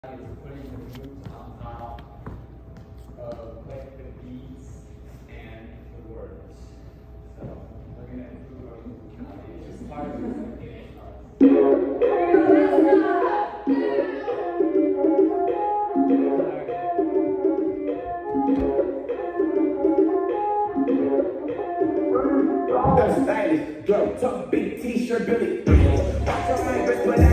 is putting the groups on top of like the beats and the words. So we're gonna improve it's just part of the Stylish, girl, tough, big t-shirt, Billy. Watch on my wrist, but